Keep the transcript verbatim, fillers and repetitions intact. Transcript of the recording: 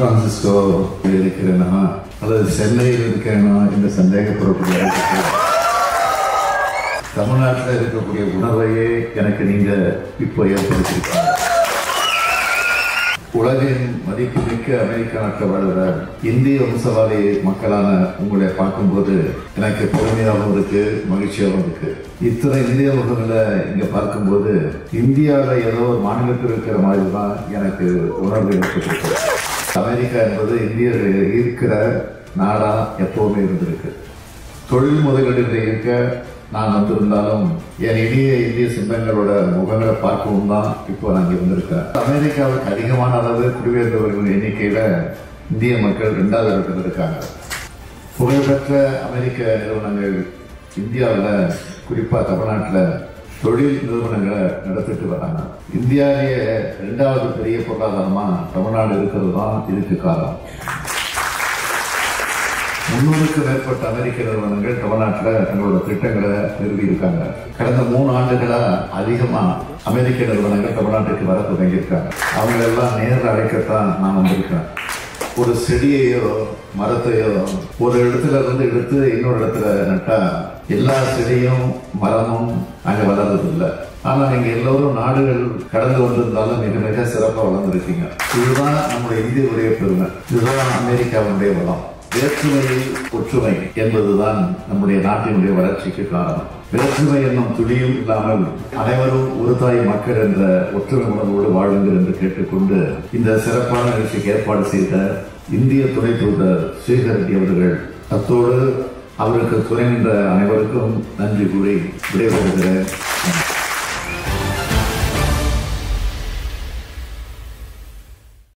Francisco இருக்கிறேனா அல்லது சென்னையில் இருக்கிறேனா என்று சந்தேகப்படக்கூடிய தமிழ்நாட்டில் இருக்கக்கூடிய உணர்வையே எனக்கு நீங்க இப்போ ஏற்படுத்தியிருக்காங்க. உலகின் மதிப்புமிக்க அமெரிக்க நாட்டில் வாழ்கிற இந்திய வம்சவாதி மக்களான உங்களை பார்க்கும்போது எனக்கு பெருமையாகவும் இருக்கு, மகிழ்ச்சியாகவும் இருக்கு. இத்தனை இந்திய முகங்களை இங்க பார்க்கும்போது இந்தியாவில் ஏதோ ஒரு மாநிலத்தில் இருக்கிற மாதிரி தான் எனக்கு உணர்வு ஏற்பட்டிருக்கு. அமெரிக்கா என்பது இந்தியர்கள் இருக்கிற நாடா எப்பவுமே இருந்திருக்கு. தொழில் முதலீடுகளை இருக்க நான் வந்திருந்தாலும் என் இனிய இந்திய சொந்தங்களோட முகங்களை பார்க்கவும் தான் இப்போ நான் இங்கே வந்திருக்கேன். அமெரிக்காவுக்கு அதிகமான அளவு குடிபெயர்ந்தவர்கள் எண்ணிக்கையில இந்திய மக்கள் இரண்டாவது இடத்துல இருக்காங்க. புகழ்பெற்ற அமெரிக்க நிறுவனங்கள் இந்தியாவில் குறிப்பா தமிழ்நாட்டில் தொழில் நிறுவனங்களை நடத்திட்டு வராங்க. இந்தியாவிலேயே இரண்டாவது பெரிய பொருளாதாரமா தமிழ்நாடு இருக்கிறது தான் இதுக்கு காரணம். முன்னூறுக்கு மேற்பட்ட அமெரிக்க நிறுவனங்கள் தமிழ்நாட்டில் தங்களோட திட்டங்களை நிறுவியிருக்காங்க. கடந்த மூணு ஆண்டுகளா அதிகமா அமெரிக்க நிறுவனங்கள் தமிழ்நாட்டுக்கு வர தொடங்கியிருக்காங்க. அவங்க எல்லாம் நேரில் அழைக்கத்தான் நான் வந்திருக்கேன். ஒரு செடியையோ மரத்தையோ ஒரு இடத்துல இருந்து எடுத்து இன்னொரு இடத்துல நட்டா எல்லா செடியும் மரமும் அங்க வளர்றது இல்லை. ஆனா நீங்க எல்லோரும் நாடுகள் கடந்து வந்திருந்தாலும் மிக மிக சிறப்பாக வளர்ந்துருக்கீங்க. இதுதான் நம்முடைய இந்தியாவுடைய பெருமை, இதுதான் அமெரிக்காவுடைய வளம். வேற்றுமையில் ஒற்றுமை என்பதுதான் நம்முடைய நாட்டினுடைய வளர்ச்சிக்கு காரணம். வேற்றுமை என்னும் துளியும் இல்லாமல் அனைவரும் ஒரு தாய் மக்கள் என்ற ஒற்றுமை உணர்வோடு வாழுங்கள் என்று கேட்டுக்கொண்டு இந்த சிறப்பான நிகழ்ச்சிக்கு ஏற்பாடு செய்த இந்திய துணை தூதர் ஸ்ரீதர் ரெட்டி அவர்கள் அத்தோடு அவருக்கு துணை நின்ற அனைவருக்கும் நன்றி கூறி விடைபெறுகிறேன்.